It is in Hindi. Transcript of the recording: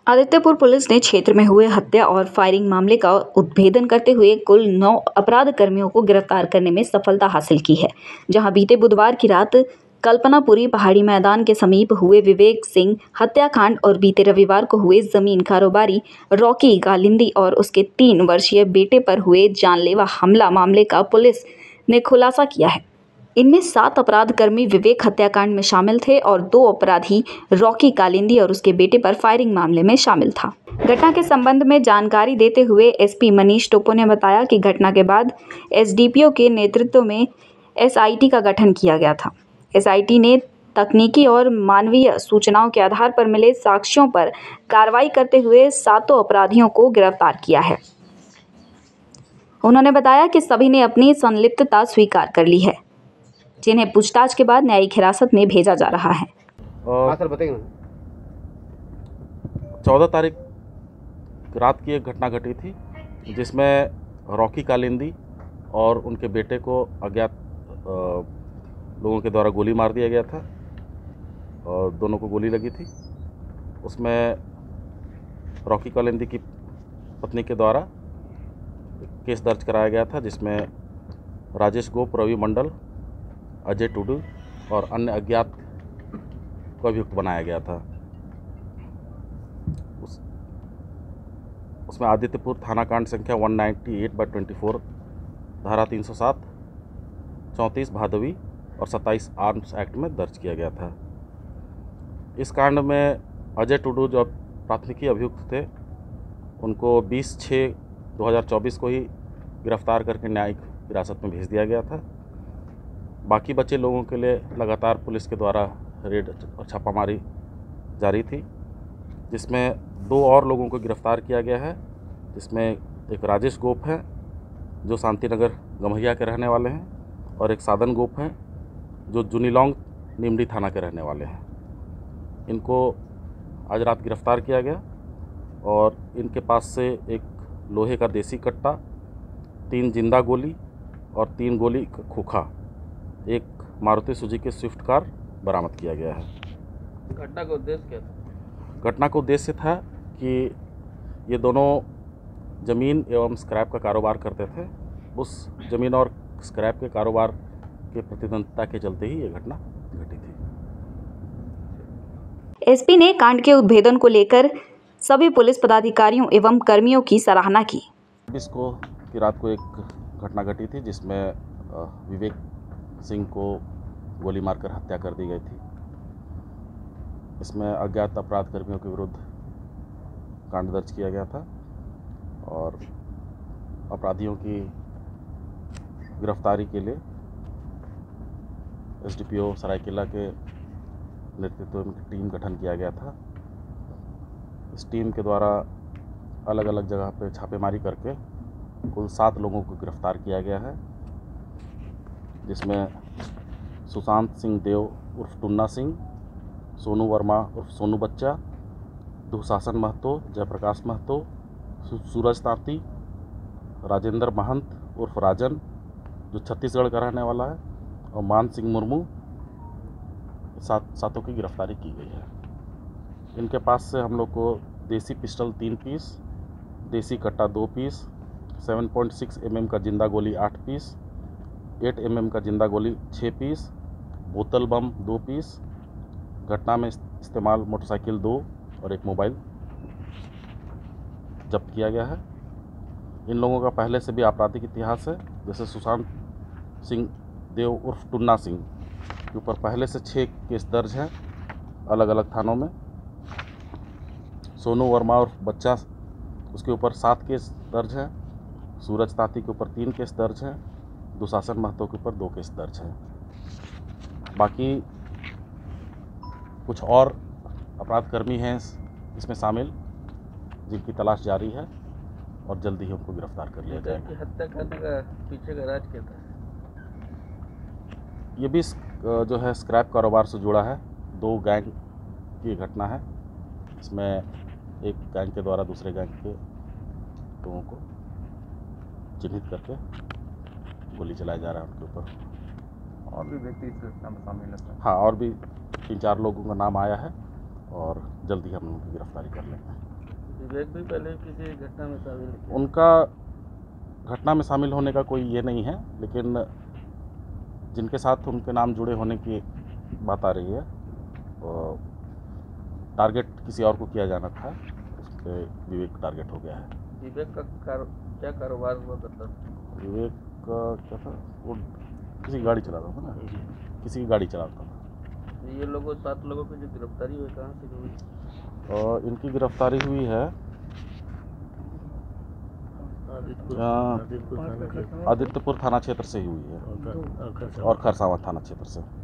आदित्यपुर पुलिस ने क्षेत्र में हुए हत्या और फायरिंग मामले का उद्भेदन करते हुए कुल 9 अपराध कर्मियों को गिरफ्तार करने में सफलता हासिल की है। जहां बीते बुधवार की रात कल्पनापुरी पहाड़ी मैदान के समीप हुए विवेक सिंह हत्याकांड और बीते रविवार को हुए जमीन कारोबारी रॉकी गालिंदी और उसके 3 वर्षीय बेटे पर हुए जानलेवा हमला मामले का पुलिस ने खुलासा किया है। इनमें 7 अपराध कर्मी विवेक हत्याकांड में शामिल थे और 2 अपराधी रॉकी कालिंदी और उसके बेटे पर फायरिंग मामले में शामिल था। घटना के संबंध में जानकारी देते हुए एसपी मनीष टोपो ने बताया कि घटना के बाद एसडीपीओ के नेतृत्व में एसआईटी का गठन किया गया था। एसआईटी ने तकनीकी और मानवीय सूचनाओं के आधार पर मिले साक्ष्यों पर कार्रवाई करते हुए 7 अपराधियों को गिरफ्तार किया है। उन्होंने बताया कि सभी ने अपनी संलिप्तता स्वीकार कर ली है, जिन्हें पूछताछ के बाद न्यायिक हिरासत में भेजा जा रहा है। सर बताइए। 14 तारीख रात की एक घटना घटी थी जिसमें रॉकी कालिंदी और उनके बेटे को अज्ञात लोगों के द्वारा गोली मार दिया गया था और दोनों को गोली लगी थी। उसमें रॉकी कालिंदी की पत्नी के द्वारा केस दर्ज कराया गया था जिसमें राजेश गोप, रवि मंडल, अजय टुडू और अन्य अज्ञात को अभियुक्त बनाया गया था। उसमें आदित्यपुर थाना कांड संख्या 198/24, धारा 307, 34 भादवी और 27 आर्म्स एक्ट में दर्ज किया गया था। इस कांड में अजय टुडू जो प्राथमिकी अभियुक्त थे उनको 20/6/2024 को ही गिरफ्तार करके न्यायिक हिरासत में भेज दिया गया था। बाकी बचे लोगों के लिए लगातार पुलिस के द्वारा रेड और छापामारी जारी थी, जिसमें 2 और लोगों को गिरफ्तार किया गया है, जिसमें एक राजेश गोप हैं जो शांतिनगर गम्हैया के रहने वाले हैं और एक साधन गोप हैं जो जुनीलौंग निमडी थाना के रहने वाले हैं। इनको आज रात गिरफ्तार किया गया और इनके पास से एक लोहे का देसी कट्टा, 3 जिंदा गोली और 3 गोली खोखा, एक मारुति सुजुकी स्विफ्ट कार बरामद किया गया है। घटना का उद्देश्य क्या था? घटना का उद्देश्य था कि ये दोनों ज़मीन एवं स्क्रैप का कारोबार करते थे। उस ज़मीन और स्क्रैप के कारोबार के प्रतिद्वंद्विता के चलते ही ये घटना घटी थी। एसपी ने कांड के उद्भेदन को लेकर सभी पुलिस पदाधिकारियों एवं कर्मियों की सराहना की। 20 को की रात को एक घटना घटी थी जिसमें विवेक सिंह को गोली मारकर हत्या कर दी गई थी। इसमें अज्ञात अपराध कर्मियों के विरुद्ध कांड दर्ज किया गया था और अपराधियों की गिरफ्तारी के लिए एसडीपीओ सरायकेला के नेतृत्व में टीम गठन किया गया था। इस टीम के द्वारा अलग अलग जगह पे छापेमारी करके कुल 7 लोगों को गिरफ्तार किया गया है, जिसमें सुशांत सिंह देव उर्फ टुन्ना सिंह, सोनू वर्मा उर्फ सोनू बच्चा, दुशासन महतो, जयप्रकाश महतो, सूरज तांती, राजेंद्र महंत उर्फ राजन जो छत्तीसगढ़ का रहने वाला है और मान सिंह मुर्मू, सातों की गिरफ्तारी की गई है। इनके पास से हम लोग को देसी पिस्टल 3 पीस, देसी कट्टा 2 पीस, 7.6 mm का जिंदा गोली 8 पीस, 8 mm का जिंदा गोली 6 पीस, बोतल बम 2 पीस, घटना में इस्तेमाल मोटरसाइकिल 2 और एक मोबाइल जब्त किया गया है। इन लोगों का पहले से भी आपराधिक इतिहास है, जैसे सुशांत सिंह देव उर्फ टुन्ना सिंह के ऊपर पहले से 6 केस दर्ज हैं अलग अलग थानों में। सोनू वर्मा उर्फ बच्चा, उसके ऊपर 7 केस दर्ज हैं। सूरज तांती के ऊपर 3 केस दर्ज हैं। दुशासन महतो के ऊपर 2 केस दर्ज हैं। बाकी कुछ और अपराध कर्मी हैं इसमें शामिल, जिनकी तलाश जारी है और जल्दी ही उनको गिरफ्तार कर लिया जाएगा। हत्या करने का पीछे का राज क्या था? ये भी जो है स्क्रैप कारोबार से जुड़ा है। 2 गैंग की घटना है। इसमें एक गैंग के द्वारा दूसरे गैंग के लोगों को चिन्हित करके गोली चलाया जा रहा है उनके ऊपर। और भी व्यक्ति इस घटना में शामिल है? हाँ, और भी 3-4 लोगों का नाम आया है और जल्दी हम उनकी गिरफ्तारी कर लेंगे। विवेक भी पहले किसी घटना में शामिल है? उनका घटना में शामिल होने का कोई ये नहीं है, लेकिन जिनके साथ उनके नाम जुड़े होने की बात आ रही है, टारगेट किसी और को किया जाना था, उसके विवेक टारगेट हो गया है। विवेक का क्या कारोबार हुआ करता था? विवेक का क्या था, वो किसी की गाड़ी चलाता था ना, किसी की गाड़ी चलाता था। ये लोगों 7 लोगों की जो गिरफ्तारी हुई कहाँ से हुई? और इनकी गिरफ्तारी हुई है आदित्यपुर थाना क्षेत्र से ही हुई है और खरसावां थाना क्षेत्र से।